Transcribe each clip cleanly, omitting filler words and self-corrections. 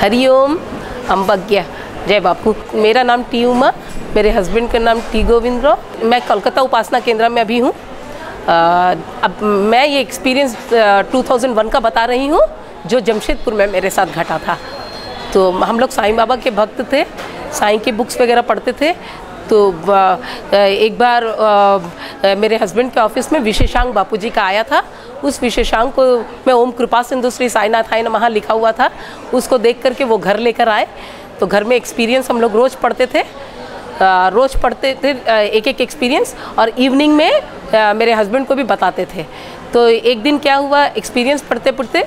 हरिओम अंबज्ञ जय बापू। मेरा नाम टी.Uma, मेरे हस्बैंड का नाम टी गोविंदराव। मैं कोलकाता उपासना केंद्र में अभी हूँ। अब मैं ये एक्सपीरियंस 2001 का बता रही हूँ जो जमशेदपुर में मेरे साथ घटा था। तो हम लोग साईं बाबा के भक्त थे, साईं के बुक्स वगैरह पढ़ते थे। तो एक बार मेरे हस्बैंड के ऑफिस में विशेषांक बापू जी का आया था। उस विशेषांक को मैं ओम कृपा सिंधु श्री साईनाथाय नमः लिखा हुआ था, उसको देख करके वो घर लेकर आए। तो घर में एक्सपीरियंस हम लोग रोज़ पढ़ते थे, एक एक एक्सपीरियंस, और इवनिंग में मेरे हस्बैंड को भी बताते थे। तो एक दिन क्या हुआ, एक्सपीरियंस पढ़ते पढ़ते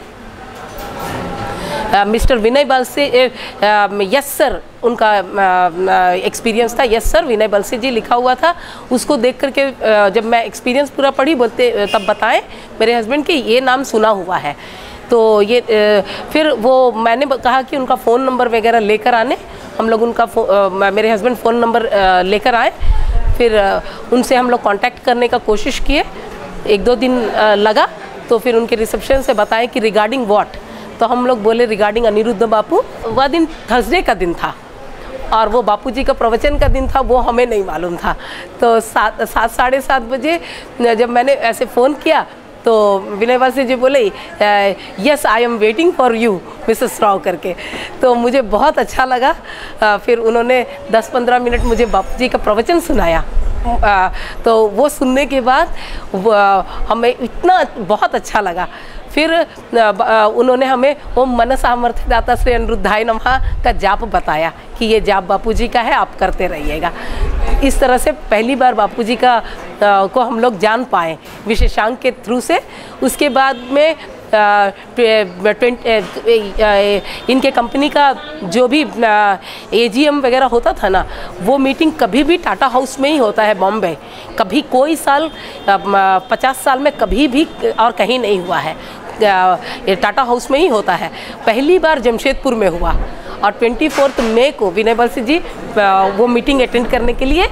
mister Vinay Balse yes sir उनका एक्सपीरियंस था, यस सर विनय बलसे जी लिखा हुआ था। उसको देख करके जब मैं एक्सपीरियंस पूरा पढ़ी, बोलते तब बताएं मेरे हस्बैंड कि ये नाम सुना हुआ है। तो ये फिर वो मैंने कहा कि उनका फ़ोन नंबर वगैरह लेकर आने। हम लोग उनका मेरे हस्बैंड फ़ोन नंबर लेकर आए। फिर उनसे हम लोग कांटेक्ट करने का कोशिश किए। एक दो दिन लगा। तो फिर उनके रिसेप्शन से बताएं कि रिगार्डिंग व्हाट। तो हम लोग बोले रिगार्डिंग अनिरुद्ध बापू। वह दिन थर्सडे का दिन था और वो बापू जी का प्रवचन का दिन था, वो हमें नहीं मालूम था। तो 7 बजे जब मैंने ऐसे फ़ोन किया तो विनय बलसे जी बोले yes I am waiting for you Mrs Rao करके। तो मुझे बहुत अच्छा लगा। फिर उन्होंने 10-15 मिनट मुझे बापू जी का प्रवचन सुनाया। तो वो सुनने के बाद हमें इतना बहुत अच्छा लगा। फिर उन्होंने हमें ओम मन सामर्थ्य दाता श्री अनिरुद्धाय नमः का जाप बताया कि ये जाप बापू जी का है, आप करते रहिएगा। इस तरह से पहली बार बापू जी का को हम लोग जान पाए विशेषांक के थ्रू से। उसके बाद में इनके कंपनी का जो भी AGM वगैरह होता था ना, वो मीटिंग कभी भी टाटा हाउस में ही होता है बॉम्बे। कभी कोई साल 50 साल में कभी भी और कहीं नहीं हुआ है, ये टाटा हाउस में ही होता है। पहली बार जमशेदपुर में हुआ और 24 मई को विनय बलसे जी वो मीटिंग अटेंड करने के लिए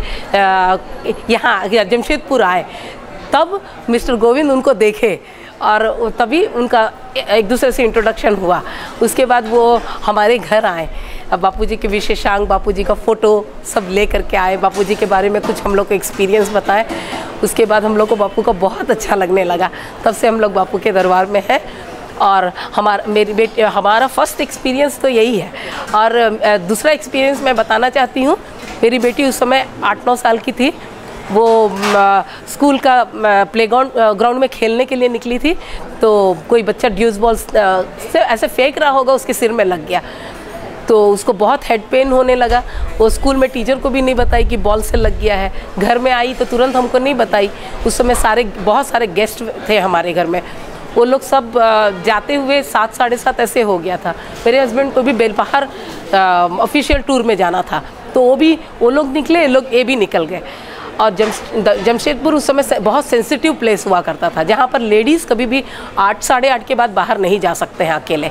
यहाँ जमशेदपुर आए। तब मिस्टर गोविंद उनको देखे और तभी उनका एक दूसरे से इंट्रोडक्शन हुआ। उसके बाद वो हमारे घर आए। अब बापू जी के विशेषांक, बापू जी का फ़ोटो सब ले करके आए। बापू जी के बारे में कुछ हम लोग को एक्सपीरियंस बताए। उसके बाद हम लोग को बापू का बहुत अच्छा लगने लगा। तब से हम लोग बापू के दरबार में हैं। और हमारा फर्स्ट एक्सपीरियंस तो यही है। और दूसरा एक्सपीरियंस मैं बताना चाहती हूँ। मेरी बेटी उस समय 8-9 साल की थी। वो स्कूल का ग्राउंड में खेलने के लिए निकली थी। तो कोई बच्चा ड्यूस बॉल से ऐसे फेंक रहा होगा, उसके सिर में लग गया। तो उसको बहुत हेड पेन होने लगा। वो स्कूल में टीचर को भी नहीं बताई कि बॉल से लग गया है। घर में आई तो तुरंत हमको नहीं बताई। उस समय बहुत सारे गेस्ट थे हमारे घर में। वो लोग सब जाते हुए 7-7:30 ऐसे हो गया था। मेरे हस्बैंड को भी बेलपहाड़ ऑफिशियल टूर में जाना था। तो वो लोग निकले, ये भी निकल गए। और जमशेदपुर उस समय बहुत सेंसिटिव प्लेस हुआ करता था, जहाँ पर लेडीज़ कभी भी 8-8:30 के बाद बाहर नहीं जा सकते हैं अकेले।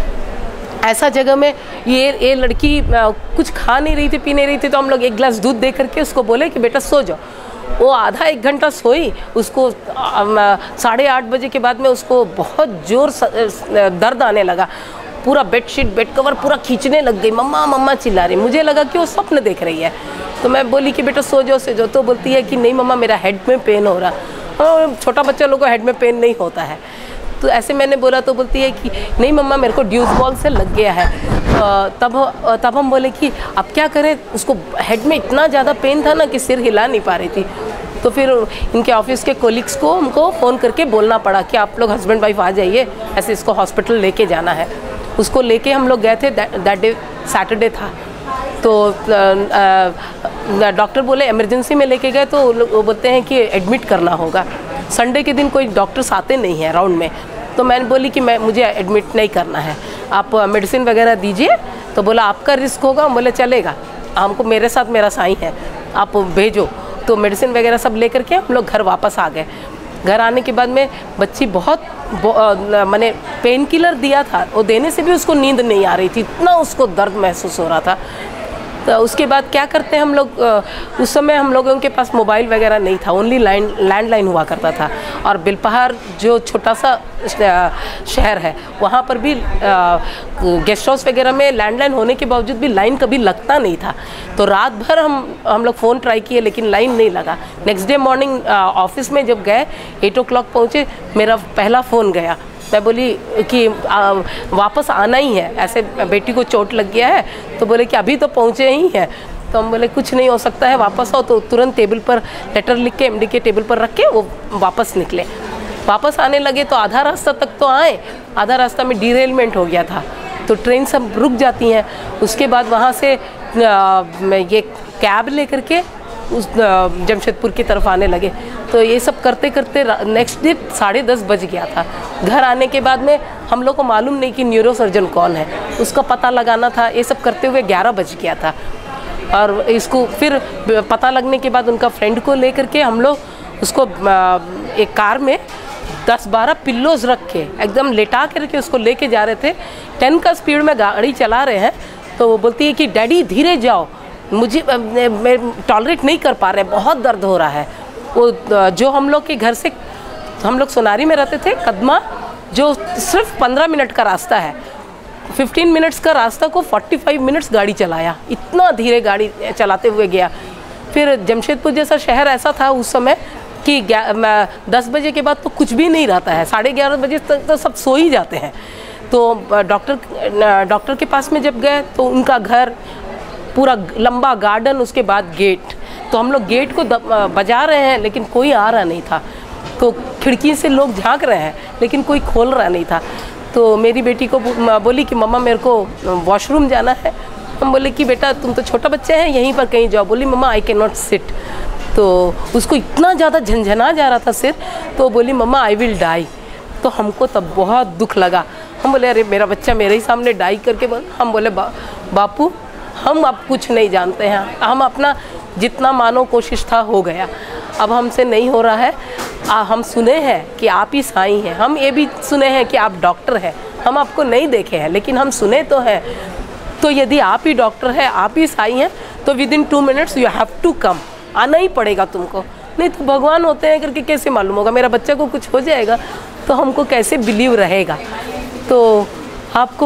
ऐसा जगह में ये लड़की कुछ खा नहीं रही थी, पी नहीं रही थी। तो हम लोग एक गिलास दूध दे करके उसको बोले कि बेटा सो जाओ। वो आधा 1 घंटा सोई। उसको 8:30 बजे के बाद में उसको बहुत जोर दर्द आने लगा। पूरा बेडशीट, बेड कवर पूरा खींचने लग गई। मम्मा मम्मा चिल्ला रही। मुझे लगा कि वो स्वप्न देख रही है। तो मैं बोली कि बेटा सो जाओ, सो जाओ। तो बोलती है कि नहीं मम्मा, मेरा हेड में पेन हो रहा। छोटा बच्चा लोगों को हेड में पेन नहीं होता है। तो ऐसे मैंने बोला तो बोलती है कि नहीं मम्मा, मेरे को ड्यूस बॉल से लग गया है। तब हम बोले कि अब क्या करें, उसको हेड में इतना ज़्यादा पेन था ना कि सिर हिला नहीं पा रही थी। तो फिर इनके ऑफिस के कोलिग्स को हमको फ़ोन करके बोलना पड़ा कि आप लोग हस्बैंड वाइफ आ जाइए, ऐसे इसको हॉस्पिटल लेके जाना है। उसको लेके हम लोग गए थे। दैट डे सैटरडे था। तो डॉक्टर बोले इमरजेंसी में लेके गए। तो वो बोलते हैं कि एडमिट करना होगा। संडे के दिन कोई डॉक्टर्स आते नहीं हैं राउंड में। तो मैंने बोली कि मुझे एडमिट नहीं करना है, आप मेडिसिन वगैरह दीजिए। तो बोला आपका रिस्क होगा। बोले चलेगा, हमको मेरे साथ मेरा साईं है, आप भेजो। तो मेडिसिन वगैरह सब लेकर के हम लोग घर वापस आ गए। घर आने के बाद में बच्ची बहुत मैंने पेन किलर दिया था, वो देने से भी उसको नींद नहीं आ रही थी, इतना उसको दर्द महसूस हो रहा था। तो उसके बाद क्या करते हैं हम लोग, उस समय हम लोगों के पास मोबाइल वगैरह नहीं था, ओनली लैंडलाइन हुआ करता था। और बिलपहार जो छोटा सा शहर है वहाँ पर भी गेस्ट हाउस वगैरह में लैंडलाइन होने के बावजूद भी लाइन कभी लगता नहीं था। तो रात भर हम लोग फ़ोन ट्राई किए लेकिन लाइन नहीं लगा। नेक्स्ट डे मॉर्निंग ऑफिस में जब गए 8 o'clock पहुँचे, मेरा पहला फ़ोन गया। मैं बोली कि वापस आना ही है, ऐसे बेटी को चोट लग गया है। तो बोले कि अभी तो पहुँचे ही हैं। तो हम बोले कुछ नहीं हो सकता है, वापस आओ। तो तुरंत टेबल पर लेटर लिख के एमडी के टेबल पर रख के वो वापस निकले। वापस आने लगे तो आधा रास्ता तक तो आए, आधा रास्ता में डिरेलमेंट हो गया था, तो ट्रेन सब रुक जाती हैं। उसके बाद वहाँ से ये कैब लेकर के उस जमशेदपुर की तरफ आने लगे। तो ये सब करते करते नेक्स्ट डे 10:30 बज गया था। घर आने के बाद में हम लोग को मालूम नहीं कि न्यूरो सर्जन कौन है, उसका पता लगाना था। ये सब करते हुए 11 बज गया था। और इसको फिर पता लगने के बाद उनका फ्रेंड को लेकर के हम लोग उसको एक कार में 10-12 पिल्लोज रख के एकदम लेटा करके उसको लेके जा रहे थे। 10 का स्पीड में गाड़ी चला रहे हैं। तो वो बोलती है कि डैडी धीरे जाओ, मुझे मैं टॉलरेट नहीं कर पा रहे, बहुत दर्द हो रहा है। वो जो हम लोग के घर से, हम लोग सोनारी में रहते थे, कदमा, जो सिर्फ 15 मिनट का रास्ता है, 15 मिनट्स का रास्ता को 45 मिनट्स गाड़ी चलाया। इतना धीरे गाड़ी चलाते हुए गया। फिर जमशेदपुर जैसा शहर ऐसा था उस समय कि 10 बजे के बाद तो कुछ भी नहीं रहता है, 11:30 बजे तक तो सब सो ही जाते हैं। तो डॉक्टर के पास में जब गए तो उनका घर, पूरा लंबा गार्डन, उसके बाद गेट। तो हम लोग गेट को बजा रहे हैं लेकिन कोई आ रहा नहीं था। तो खिड़की से लोग झांक रहे हैं लेकिन कोई खोल रहा नहीं था। तो मेरी बेटी को बोली कि मम्मा मेरे को वॉशरूम जाना है। हम बोले कि बेटा तुम तो छोटा बच्चा है, यहीं पर कहीं जाओ। बोली mama I can not sit. तो उसको इतना ज़्यादा झंझना जा रहा था सिर, तो बोली मम्मा आई विल डाई। तो हमको तब बहुत दुख लगा। हम बोले अरे मेरा बच्चा मेरे ही सामने डाई करके बोल। हम बोले बापू हम अब कुछ नहीं जानते हैं, हम अपना जितना मानो कोशिश था हो गया, अब हमसे नहीं हो रहा है। हम सुने हैं कि आप ही साईं हैं, हम ये भी सुने हैं कि आप डॉक्टर हैं, हम आपको नहीं देखे हैं लेकिन हम सुने तो हैं। तो यदि आप ही डॉक्टर हैं, आप ही साईं हैं, तो within 2 minutes you have to come, आना ही पड़ेगा तुमको, नहीं तो भगवान होते हैं करके कैसे मालूम होगा, मेरा बच्चा को कुछ हो जाएगा तो हमको कैसे बिलीव रहेगा। तो आपको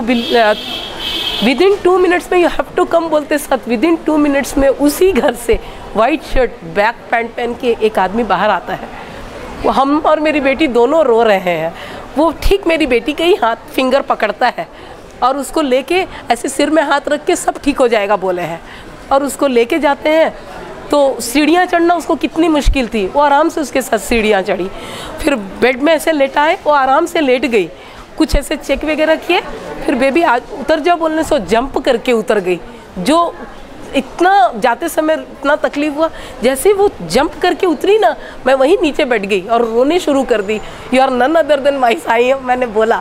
विदिन 2 मिनट्स में यू हैव टू कम बोलते साथ विदिन 2 मिनट्स में उसी घर से वाइट शर्ट ब्लैक पैंट पहन के एक आदमी बाहर आता है। वो हम और मेरी बेटी दोनों रो रहे हैं। वो ठीक मेरी बेटी के ही हाथ फिंगर पकड़ता है और उसको लेके ऐसे सिर में हाथ रख के सब ठीक हो जाएगा बोले हैं। और उसको लेके जाते हैं तो सीढ़ियाँ चढ़ना उसको कितनी मुश्किल थी, वो आराम से उसके साथ सीढ़ियाँ चढ़ी। फिर बेड में ऐसे लेटाए, वो आराम से लेट गई, कुछ ऐसे चेक वगैरह किए, फिर बेबी आज उतर जाओ बोलने से जंप करके उतर गई। जो इतना जाते समय इतना तकलीफ हुआ, जैसे ही वो जंप करके उतरी ना, मैं वहीं नीचे बैठ गई और रोने शुरू कर दी। You are none other than my Sai, मैंने बोला।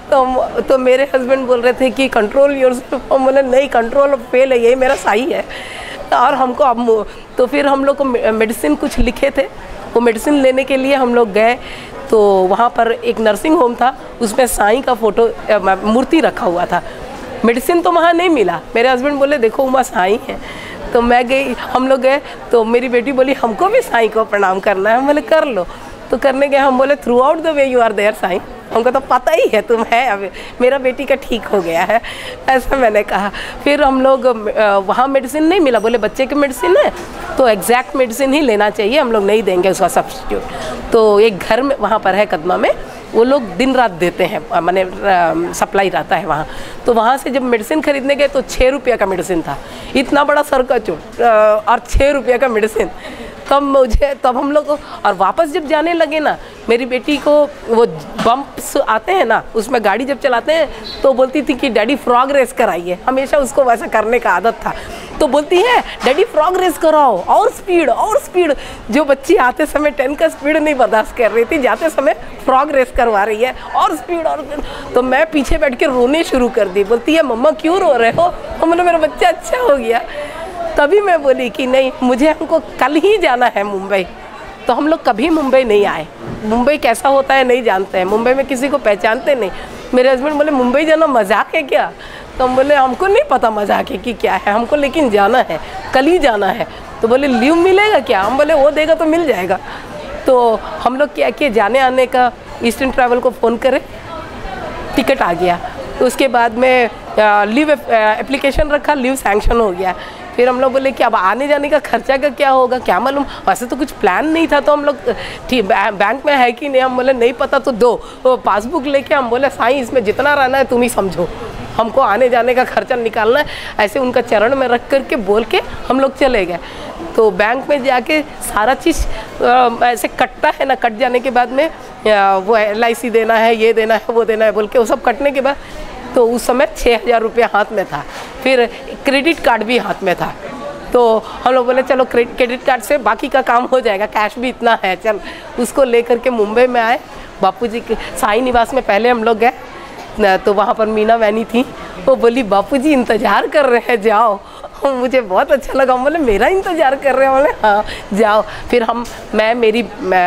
तो मेरे हस्बैंड बोल रहे थे कि कंट्रोल योरसेल्फ। हम बोले नहीं, कंट्रोल फेल है, यही मेरा साईं है। और हमको अब तो फिर हम लोग को मेडिसिन कुछ लिखे थे, वो मेडिसिन लेने के लिए हम लोग गए। तो वहाँ पर एक नर्सिंग होम था, उसमें साईं का फोटो मूर्ति रखा हुआ था। मेडिसिन तो वहाँ नहीं मिला। मेरे हस्बैंड बोले देखो वहाँ साईं है। तो मैं गई, हम लोग गए, तो मेरी बेटी बोली हमको भी साईं को प्रणाम करना है। हम बोले कर लो। तो करने गए, हम बोले throughout the way you are there Sai, हमको तो पता ही है तुम है, अब मेरा बेटी का ठीक हो गया है, ऐसा मैंने कहा। फिर हम लोग वहाँ मेडिसिन नहीं मिला, बोले बच्चे की मेडिसिन है तो एग्जैक्ट मेडिसिन ही लेना चाहिए, हम लोग नहीं देंगे उसका सब्स्टिट्यूट। तो एक घर में वहाँ पर है कदमा में, वो लोग दिन रात देते हैं, माने सप्लाई रहता है वहाँ। तो वहाँ से जब मेडिसिन खरीदने गए तो 6 रुपये का मेडिसिन था, इतना बड़ा सर का चोट और 6 रुपये का मेडिसिन। तब हम लोग को, और वापस जब जाने लगे ना, मेरी बेटी को वो बम्प्स आते हैं ना, उसमें गाड़ी जब चलाते हैं तो बोलती थी कि डैडी फ्रॉग रेस कराइए, हमेशा उसको वैसा करने का आदत था। तो बोलती है डैडी फ्रॉग रेस कराओ, और स्पीड और स्पीड। जो बच्ची आते समय 10 का स्पीड नहीं बर्दाश्त कर रही थी, जाते समय फ्रॉग रेस करवा रही है, और स्पीड और स्पीड। तो मैं पीछे बैठ के रोने शुरू कर दी। बोलती है मम्मा क्यों रो रहे हो? हम बोले मेरा बच्चा अच्छा हो गया। तभी मैं बोली कि नहीं, हमको कल ही जाना है मुंबई। तो हम लोग कभी मुंबई नहीं आए, मुंबई कैसा होता है नहीं जानते हैं, मुंबई में किसी को पहचानते नहीं। मेरे हस्बैंड बोले मुंबई जाना मजाक है क्या? तो हम बोले हमको नहीं पता मजाक है कि क्या है, हमको लेकिन जाना है, कल ही जाना है। तो बोले लीव मिलेगा क्या? हम बोले वो देगा तो मिल जाएगा। तो हम लोग क्या किए, जाने आने का ईस्टर्न ट्रैवल को फ़ोन करे, टिकट आ गया। तो उसके बाद में लीव एप्लीकेशन रखा, लीव सैंक्शन हो गया। फिर हम लोग बोले कि अब आने जाने का खर्चा का क्या होगा, क्या मालूम, वैसे तो कुछ प्लान नहीं था। तो हम लोग ठीक बैंक में है कि नहीं, हम बोले नहीं पता तो दो तो पासबुक लेके हम बोले साईं इसमें जितना रहना है तुम ही समझो, हमको आने जाने का खर्चा निकालना है। ऐसे उनका चरण में रख करके बोल के हम लोग चले गए। तो बैंक में जाके सारा चीज़ ऐसे कटता है ना, कट जाने के बाद में वो LIC देना है, ये देना है, वो देना है बोल के वो सब कटने के बाद तो उस समय 6,000 रुपया हाथ में था। फिर क्रेडिट कार्ड भी हाथ में था। तो हम लोग बोले चलो क्रेडिट कार्ड से बाकी का काम हो जाएगा, कैश भी इतना है, चल उसको लेकर के मुंबई में आए। बापूजी के साईं निवास में पहले हम लोग गए तो वहाँ पर मीना वैनी थी, वो बोली बापूजी इंतज़ार कर रहे हैं जाओ। मुझे बहुत अच्छा लगा, हम बोले मेरा इंतज़ार कर रहे हैं? बोले हाँ जाओ। फिर मैं मेरी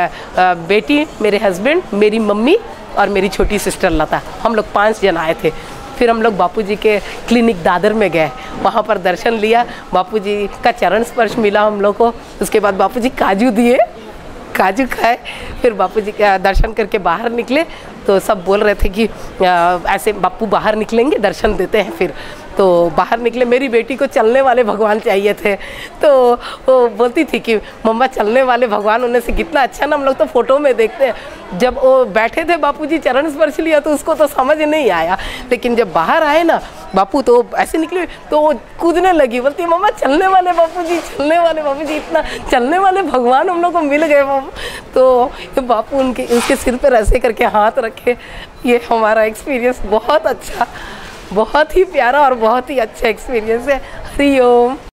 बेटी, मेरे हस्बैंड, मेरी मम्मी और मेरी छोटी सिस्टर लता, हम लोग 5 जन आए थे। फिर हम लोग बापूजी के क्लिनिक दादर में गए, वहाँ पर दर्शन लिया, बापूजी का चरण स्पर्श मिला हम लोग को। उसके बाद बापूजी काजू दिए, काजू खाए। फिर बापूजी का दर्शन करके बाहर निकले तो सब बोल रहे थे कि ऐसे बापू बाहर निकलेंगे दर्शन देते हैं। फिर तो बाहर निकले, मेरी बेटी को चलने वाले भगवान चाहिए थे। तो वो बोलती थी कि मम्मा चलने वाले भगवान होने से कितना अच्छा ना, हम लोग तो फ़ोटो में देखते हैं। जब वो बैठे थे बापूजी चरण स्पर्श लिया तो उसको तो समझ नहीं आया, लेकिन जब बाहर आए ना बापू तो ऐसे निकले तो वो कूदने लगी, बोलती मम्मा चलने वाले बापूजी, चलने वाले बापूजी, इतना चलने वाले भगवान हम लोग को मिल गए। तो बापू उसके सिर पर ऐसे करके हाथ रखे। ये हमारा एक्सपीरियंस बहुत अच्छा, बहुत ही प्यारा और बहुत ही अच्छा एक्सपीरियंस है। हरि ओम।